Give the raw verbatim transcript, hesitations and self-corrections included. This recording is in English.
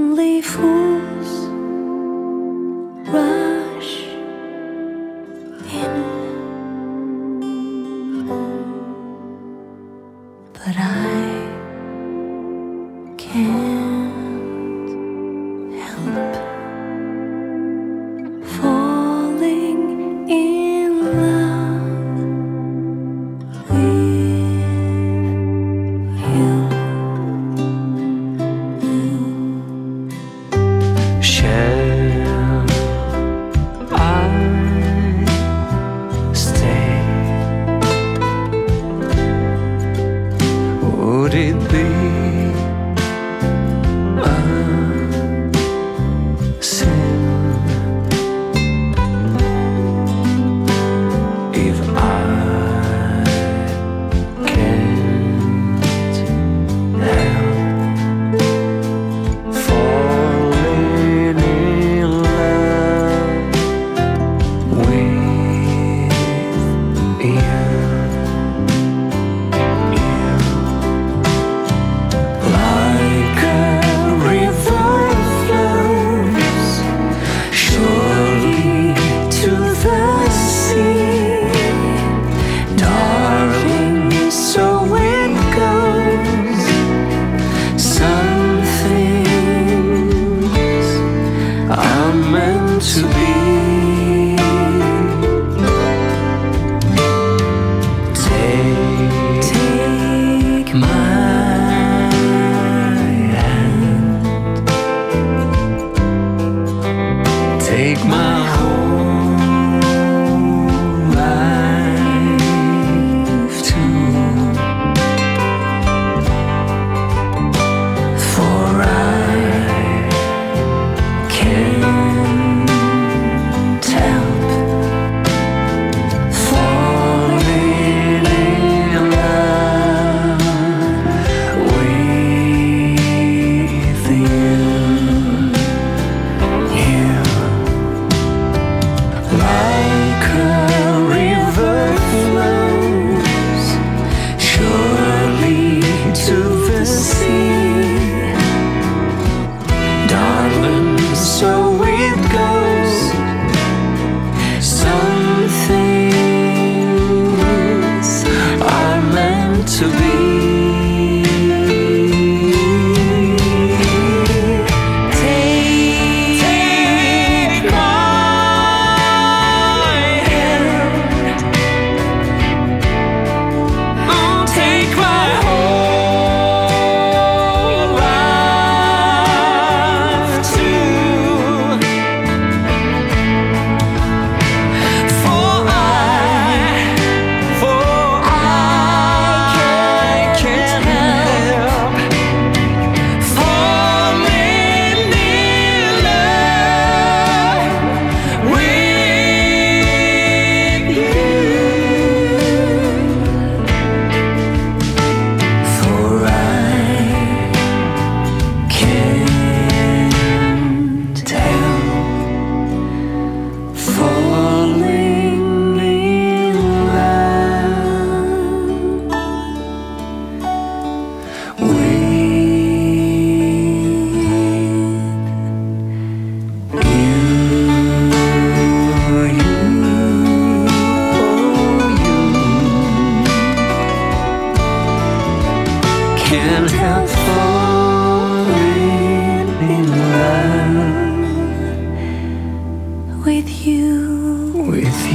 Only fools rush in, but I can't help falling in love with you. Shall I stay? Would it be a sin if I can't help falling in love with you? Like a river flows surely to the sea, darling, so it goes. Some things are meant to be. Take, take my take my whole life too, for I can't help falling in love with you. You. Like a river flows surely to the sea, darling, so it goes. Some things are meant to be. Take my take my whole life too, for I, for I can't help falling in love with you. For I can't help falling in love with you. Can't help falling in love With you. with